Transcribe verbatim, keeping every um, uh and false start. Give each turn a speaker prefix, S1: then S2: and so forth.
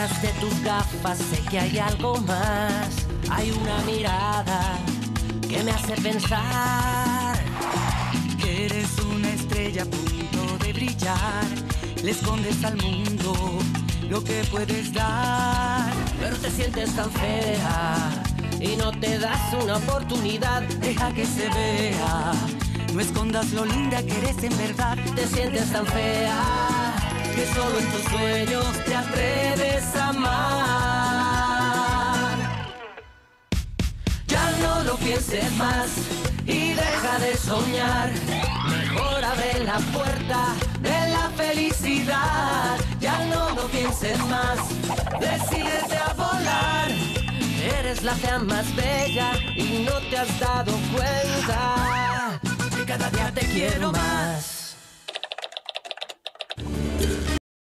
S1: Detrás de tus gafas sé que hay algo más. Hay una mirada que me hace pensar
S2: que eres una estrella a punto de brillar. Le escondes al mundo lo que puedes dar,
S1: pero te sientes tan fea y no te das una oportunidad.
S2: Deja que se vea, no escondas lo linda que eres en verdad.
S1: Te sientes tan fea
S2: que solo en tus sueños te atreves a amar.
S1: Ya no lo pienses más y deja de soñar. Mejor abre la puerta de la felicidad. Ya no lo pienses más, decídete a volar. Eres la fea más bella y no te has dado cuenta que cada día te quiero más.